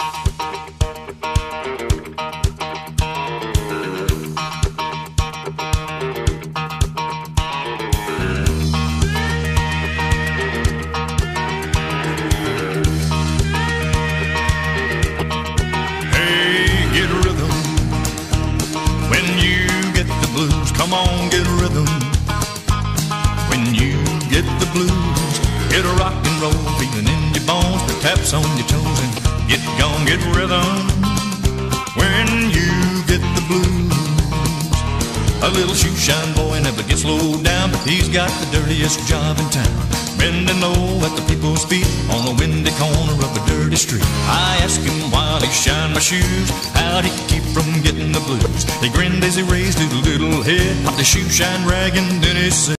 Come on, get rhythm. When you get the blues, get a rock and roll feeling in your bones, the taps on your toes, and get gone, get rhythm. When you get the blues, a little shoe shine boy never gets slowed down, but he's got the dirtiest job in town, bending low at the people's feet on a windy corner of a dirty street. I asked him while he shined my shoes, how'd he keep from getting the blues? He grinned as he raised his little head, popped the shoe shine rag, and then he said,